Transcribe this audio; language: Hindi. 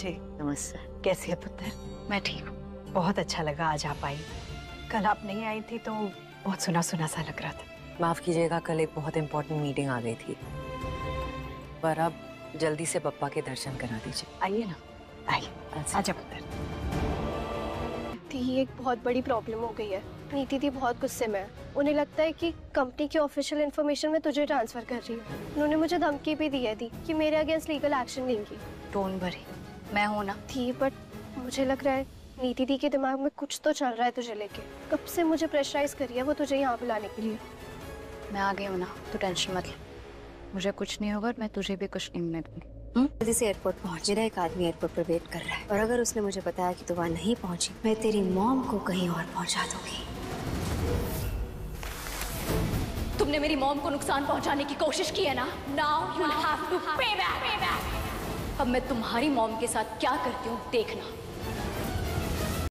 जी नमस्ते। कैसी है पुत्र? मैं ठीक हूँ। बहुत अच्छा लगा आज आप आई। कल आप नहीं आई थी तो बहुत सुना सुना सा लग रहा था। माफ कीजिएगा, कल एक बहुत इम्पोर्टेंट मीटिंग आ गई थी, पर अब जल्दी से पप्पा के दर्शन करा दीजिए। आइए ना, आइए। आजा पुत्र। दी, एक बहुत बड़ी प्रॉब्लम हो गई है। नीति दी बहुत गुस्से में है। उन्हें लगता है कि कंपनी की ऑफिशियल इन्फॉर्मेशन मैं तुझे ट्रांसफर कर रही हूँ। उन्होंने मुझे धमकी भी दी है दी कि मेरे अगेंस्ट लीगल एक्शन लेंगी। डोंट वरी, मैं हूं ना। थी बट मुझे लग रहा है नीति दी के दिमाग में कुछ तो चल रहा है तुझे लेके। कब से मुझे प्रेशराइज करी है वो तुझे यहाँ बुलाने के लिए। मैं आ गई हूँ ना, तो टेंशन मत ले। मुझे कुछ नहीं होगा और मैं तुझे भी कुछ नहीं होने दूंगी। जल्दी से एयरपोर्ट पहुंच। मेरा एक आदमी एयरपोर्ट पर वेट कर रहा है और अगर उसने मुझे बताया कि तू वहाँ नहीं पहुंची, मैं तेरी मॉम को कहीं और पहुंचा दूंगी। तुमने मेरी मॉम को नुकसान पहुंचाने की कोशिश की है ना? Now you have to pay back. अब मैं तुम्हारी मॉम के साथ क्या करती हूँ देखना।